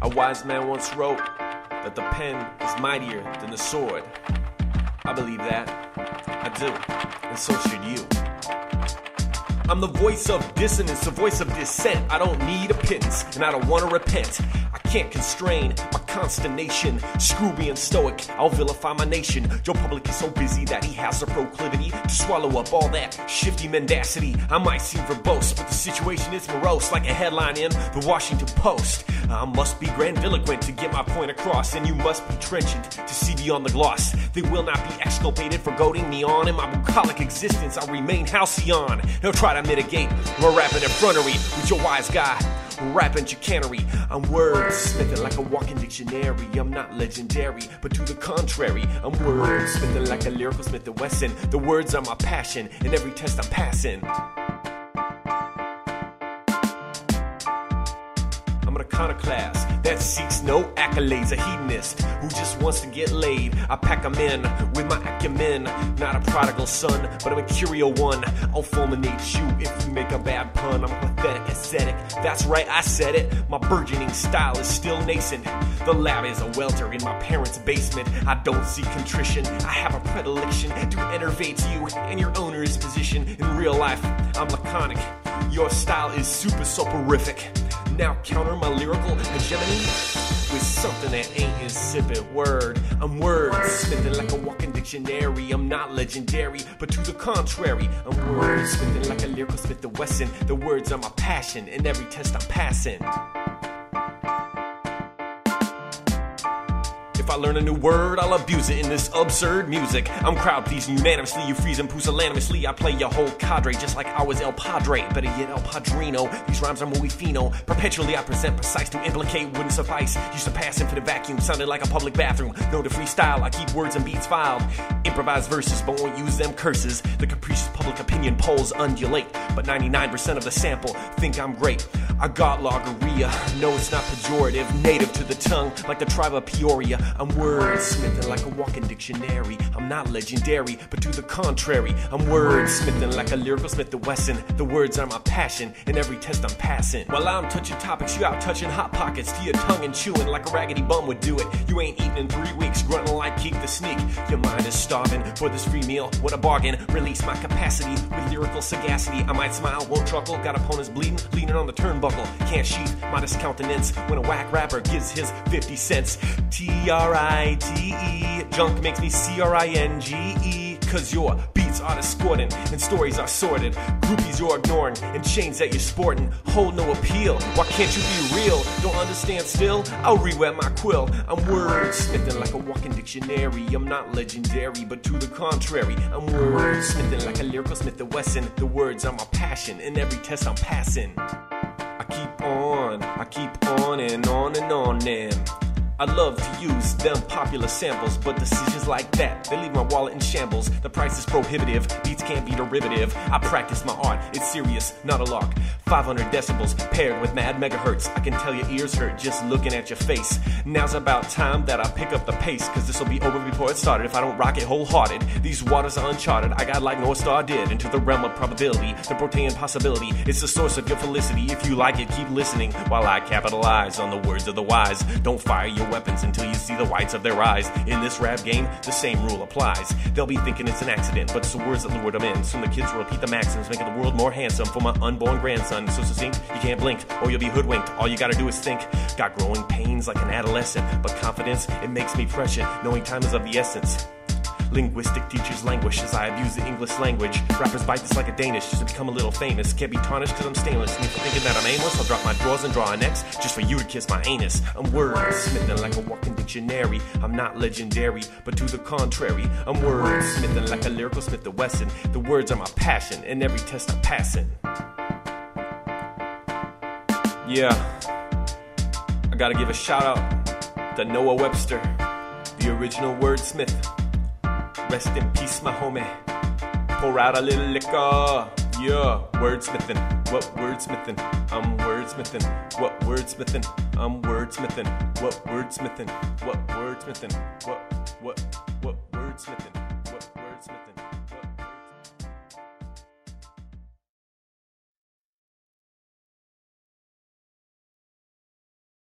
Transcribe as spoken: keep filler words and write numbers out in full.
A wise man once wrote that the pen is mightier than the sword. I believe that. I do. And so should you. I'm the voice of dissonance, the voice of dissent. I don't need a pittance, and I don't want to repent. I can't constrain my consternation. Screw being stoic, I'll vilify my nation. Joe Public is so busy that he has a proclivity to swallow up all that shifty mendacity. I might seem verbose, but the situation is morose, like a headline in the Washington Post. I must be grandiloquent to get my point across, and you must be trenchant to see beyond the gloss. They will not be exculpated for goading me on. In my bucolic existence, I'll remain halcyon. They'll try to mitigate my rapping effrontery with your wise guy rapping chicanery. I'm wordsmithing like a walking dictionary. I'm not legendary, but to the contrary, I'm wordsmithing like a lyrical Smith and Wesson. The words are my passion, and every test I'm passing. I'm an iconoclast that seeks no accolades, a hedonist who just wants to get laid. I pack them in with my acumen, not a prodigal son, but a mercurial one. I'll fulminate you if you make a bad pun. I'm pathetic, ascetic, that's right, I said it. My burgeoning style is still nascent. The lab is a welter in my parents' basement. I don't see contrition, I have a predilection to enervate you in your owner's position. In real life, I'm laconic. Your style is super soporific. Now counter my lyrical hegemony with something that ain't insipid. Word, I'm wordsmithing like a walking dictionary. I'm not legendary, but to the contrary, I'm wordsmithing like a lyrical Smith and Wesson. The words are my passion, and every test I'm passing. If I learn a new word, I'll abuse it in this absurd music. I'm crowd pleasing unanimously, you freeze and pusillanimously. I play your whole cadre just like I was El Padre, better yet El Padrino. These rhymes are muy fino. Perpetually I present precise, to implicate wouldn't suffice. Used to pass in for the vacuum, sounded like a public bathroom. No to freestyle, I keep words and beats filed. Improvise verses, but won't use them curses. The capricious public opinion polls undulate, but ninety-nine percent of the sample think I'm great. I got logorrhea, no it's not pejorative. Native to the tongue, like the tribe of Peoria. I'm wordsmithing like a walking dictionary. I'm not legendary, but to the contrary, I'm wordsmithing like a lyrical Smith and Wesson. The words are my passion, and every test I'm passing. While I'm touching topics, you out touching hot pockets to your tongue and chewing like a raggedy bum would do it. You ain't eating in three weeks, grunting like Keek the Sneak. Your mind is starving for this free meal. What a bargain! Release my capacity with lyrical sagacity. I might smile, won't truckle. Got opponents bleeding, leaning on the turnbuckle. Can't sheath my discountenance when a whack rapper gives his fifty cents. T R I T E, junk makes me C R I N G E. Cause your beats are discordant and stories are sorted. Groupies you're ignoring and chains that you're sporting hold no appeal. Why can't you be real? Don't understand still? I'll re-wet my quill. I'm wordsmithing like a walking dictionary. I'm not legendary, but to the contrary, I'm wordsmithing like a lyrical Smith and Wesson. The words are my passion, and every test I'm passing. I keep on, I keep on and on and on and I love to use them popular samples, but decisions like that, they leave my wallet in shambles. The price is prohibitive, beats can't be derivative. I practice my art, it's serious, not a lark. five hundred decibels paired with mad megahertz. I can tell your ears hurt just looking at your face. Now's about time that I pick up the pace, cause this'll be over before it started if I don't rock it wholehearted. These waters are uncharted, I got like North Star did, into the realm of probability, the protean possibility. It's the source of your felicity. If you like it, keep listening while I capitalize on the words of the wise. Don't fire your weapons until you see the whites of their eyes. In this rap game, the same rule applies. They'll be thinking it's an accident, but it's the words that lured them in. Soon the kids will repeat the maxims, making the world more handsome for my unborn grandson. So succinct, you can't blink, or you'll be hoodwinked. All you gotta do is think. Got growing pains like an adolescent, but confidence, it makes me prescient, knowing time is of the essence. Linguistic teachers languish as I abuse the English language. Rappers bite this like a Danish just to become a little famous. Can't be tarnished cause I'm stainless. And if you're thinking that I'm aimless, I'll drop my drawers and draw an X just for you to kiss my anus. I'm wordsmithing like a walking dictionary. I'm not legendary, but to the contrary, I'm wordsmithing like a lyrical Smith and Wesson. The words are my passion, and every test I'm passing. Yeah, I gotta give a shout out to Noah Webster, the original wordsmith. Rest in peace, my homie. Pour out a little liquor. Yeah, wordsmithing. What wordsmithing? I'm wordsmithing. What wordsmithing? I'm wordsmithing. What wordsmithing? What wordsmithing? What what what wordsmithing?